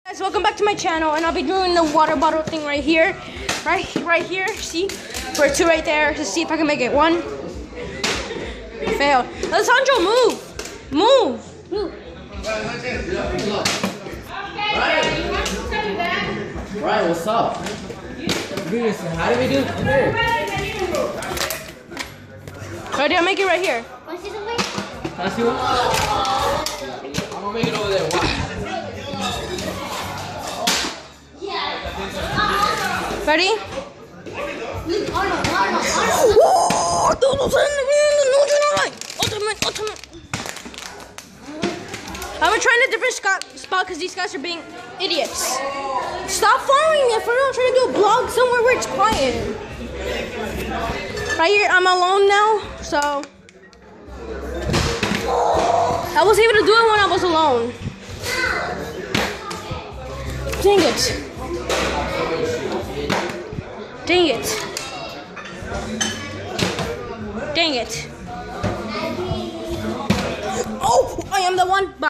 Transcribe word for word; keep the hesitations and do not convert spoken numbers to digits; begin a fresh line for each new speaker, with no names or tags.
Guys, welcome back to my channel, and I'll be doing the water bottle thing right here, right, right here. See, for two right there. Let's see if I can make it. One, failed. Alessandro, move, move, move.
Ryan, what's up? How do we do here?
Ready? I'll make it right here.
Can I see one? I'm gonna make it over there. Watch.
Ready? Ultimate, ultimate. I'm gonna try in a different spot because these guys are being idiots. Stop following me if we're not trying to do a vlog somewhere where it's quiet. Right here, I'm alone now, so I was able to do it when I was alone. Dang it. Dang it. Dang it. Oh, I am the one. Bye.